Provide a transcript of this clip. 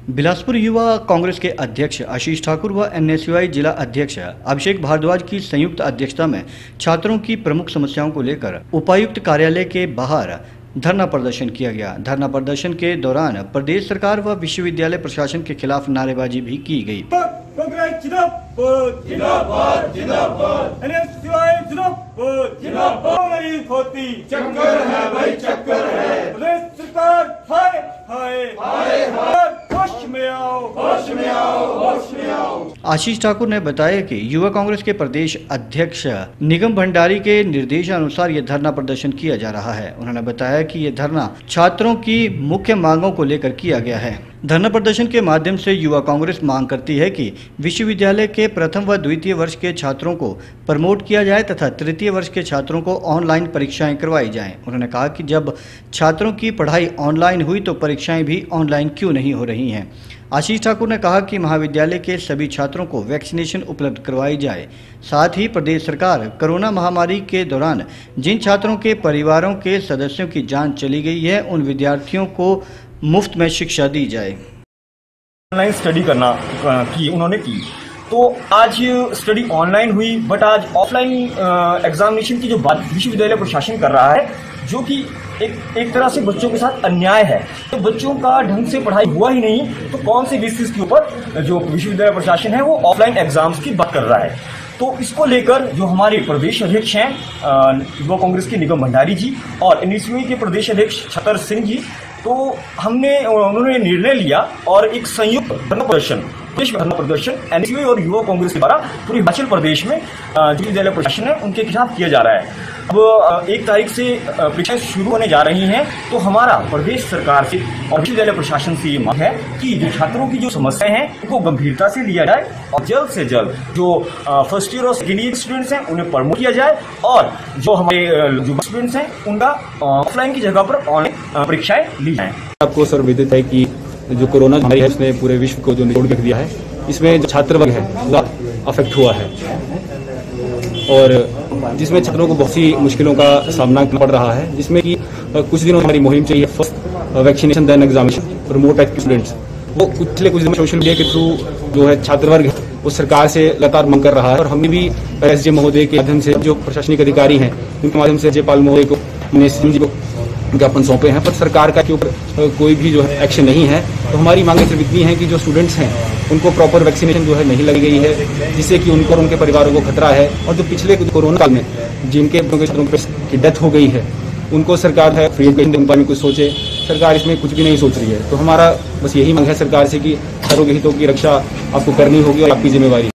बिलासपुर युवा कांग्रेस के अध्यक्ष आशीष ठाकुर व एनएसयूआई जिला अध्यक्ष अभिषेक भारद्वाज की संयुक्त अध्यक्षता में छात्रों की प्रमुख समस्याओं को लेकर उपायुक्त कार्यालय के बाहर धरना प्रदर्शन किया गया। धरना प्रदर्शन के दौरान प्रदेश सरकार व विश्वविद्यालय प्रशासन के खिलाफ नारेबाजी भी की गई। कांग्रेस जिंदाबाद जिंदाबाद जिंदाबाद, एनएसयूआई जिंदाबाद जिंदाबाद। नहीं होती चक्कर है भाई चक्कर है, प्रदेश सरकार हाय हाय हाय हाय, होश में आओ होश में आओ होश में आओ। आशीष ठाकुर ने बताया कि युवा कांग्रेस के प्रदेश अध्यक्ष निगम भंडारी के निर्देशानुसार ये धरना प्रदर्शन किया जा रहा है। उन्होंने बताया कि ये धरना छात्रों की मुख्य मांगों को लेकर किया गया है। धरना प्रदर्शन के माध्यम से युवा कांग्रेस मांग करती है कि विश्वविद्यालय के प्रथम व द्वितीय वर्ष के छात्रों को प्रमोट किया जाए तथा तृतीय वर्ष के छात्रों को ऑनलाइन परीक्षाएं करवाई जाएं। उन्होंने कहा कि जब छात्रों की पढ़ाई ऑनलाइन हुई तो परीक्षाएं भी ऑनलाइन क्यों नहीं हो रही हैं। आशीष ठाकुर ने कहा कि महाविद्यालय के सभी छात्रों को वैक्सीनेशन उपलब्ध करवाई जाए। साथ ही प्रदेश सरकार कोरोना महामारी के दौरान जिन छात्रों के परिवारों के सदस्यों की जान चली गई है उन विद्यार्थियों को मुफ्त में शिक्षा दी जाए। ऑनलाइन स्टडी करना की उन्होंने की, तो आज स्टडी ऑनलाइन हुई, बट आज ऑफलाइन एग्जामिनेशन की जो बात विश्वविद्यालय प्रशासन कर रहा है, जो कि एक तरह से बच्चों के साथ अन्याय है। तो बच्चों का ढंग से पढ़ाई हुआ ही नहीं, तो कौन से बेसिस के ऊपर जो विश्वविद्यालय प्रशासन है वो ऑफलाइन एग्जाम्स की बात कर रहा है। तो इसको लेकर जो हमारे प्रदेश अध्यक्ष हैं युवा कांग्रेस के निगम भंडारी जी और एनएसयूआई के प्रदेश अध्यक्ष छतर सिंह जी, तो उन्होंने निर्णय लिया और एक संयुक्त धरना प्रदर्शन एनएसयूआई और युवा कांग्रेस के द्वारा पूरे हिमाचल प्रदेश में जो विश्वविद्यालय प्रशासन है उनके खिलाफ किया जा रहा है। अब 1 तारीख से परीक्षाएं शुरू होने जा रही हैं, तो हमारा प्रदेश सरकार से और विश्वविद्यालय प्रशासन से ये मांग है कि जो छात्रों की जो समस्याएं हैं उनको गंभीरता से लिया जाए और जल्द से जल्द जो फर्स्ट ईयर और सेकेंड ईयर स्टूडेंट्स हैं उन्हें प्रमोट किया जाए और जो हमारे जो स्टूडेंट्स हैं उनका ऑफलाइन की जगह पर ऑनलाइन परीक्षाएं ली जाए। आपको सर विदित है कि जो कोरोना महामारी है उसने पूरे विश्व को जो निचोड़ कर दिया है, इसमें जो छात्र वर्ग है वो अफेक्ट हुआ है और जिसमें छात्रों को बहुत सी मुश्किलों का सामना करना पड़ रहा है, जिसमें कि कुछ दिनों हमारी मुहिम चाहिए first vaccination then examination promote active students, वो पिछले कुछ दिन सोशल मीडिया के थ्रू जो है छात्र वर्ग है वो सरकार से लगातार मांग कर रहा है और हमने भी एसजे महोदय के माध्यम से जो प्रशासनिक अधिकारी हैं उनके माध्यम से जयपाल महोदय को सिंह जी को ज्ञापन सौंपे हैं, पर सरकार का के ऊपर कोई भी जो है एक्शन नहीं है। तो हमारी मांग सिर्फ इतनी है कि जो स्टूडेंट्स हैं उनको प्रॉपर वैक्सीनेशन जो है नहीं लगी गई है, जिससे कि उनको और उनके परिवारों को खतरा है। और जो पिछले कोरोना काल में जिनके छात्रों की डेथ हो गई है उनको सरकार है फ्री एजुकेशन देने में कुछ सोचे, सरकार इसमें कुछ भी नहीं सोच रही है। तो हमारा बस यही मांग है सरकार से कि छात्रों के हितों की रक्षा आपको करनी होगी और आपकी जिम्मेवारी।